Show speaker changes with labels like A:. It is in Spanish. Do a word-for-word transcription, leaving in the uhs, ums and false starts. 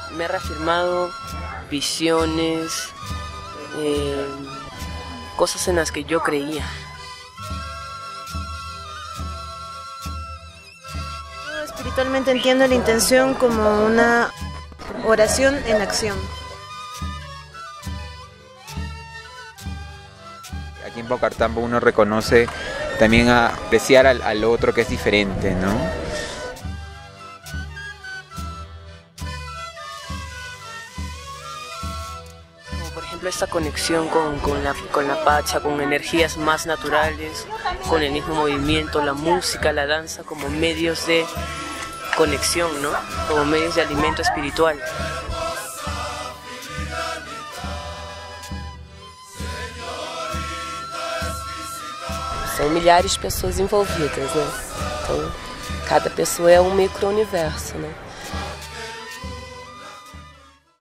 A: me ha reafirmado visiones, eh, cosas en las que yo creía.
B: Espiritualmente entiendo la intención como una oración en acción.
C: Aquí en Paucartambo uno reconoce también a apreciar al, al otro que es diferente, ¿no?
A: Como por ejemplo esta conexión con, con, la, con la pacha, con energías más naturales, con el mismo movimiento, la música, la danza como medios de conexión, ¿no? Como medios de alimento espiritual.
D: São milhares de pessoas envolvidas, né? Então, cada pessoa é um micro-universo, né?